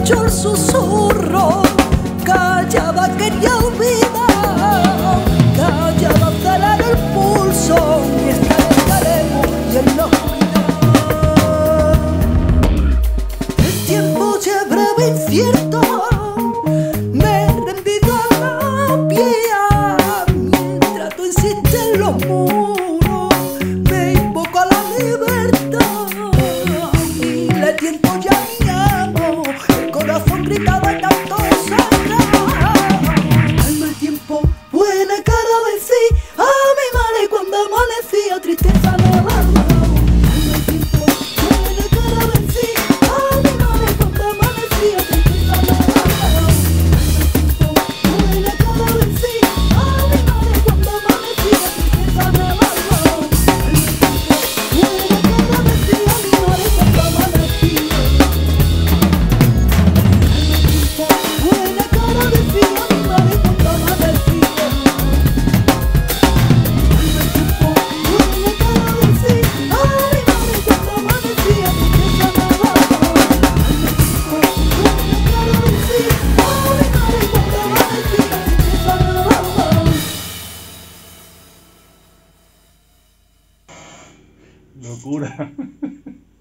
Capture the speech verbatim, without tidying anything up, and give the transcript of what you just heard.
escucho el susurro, callada quería olvidar, callada acelerar el pulso, mientras estaremos y en la oscuridad. El tiempo ya es breve e incierto, me he rendido a la pie, mientras tú insistes en los muros, me invoco a la libertad y le tiento ya mi amo, el corazón gritaba y tanto sangrar. Alma el tiempo, buena cara vencí a mi madre cuando amanecía, tristeza no la alma el tiempo, buena cara vencí a mi madre cuando amanecía, tristeza no la alma el tiempo, buena cara vencí a mi madre cuando amanecía, tristeza no la alma el tiempo, buena cara vencí a mi madre cuando amanecía. Buena cara decía mi madre cuando amanecía. Buena cara decía a mi madre cuando amanecía, tristeza no la alma. Buena cara decía a mi madre cuando amanecía, tristeza no la alma. Locura.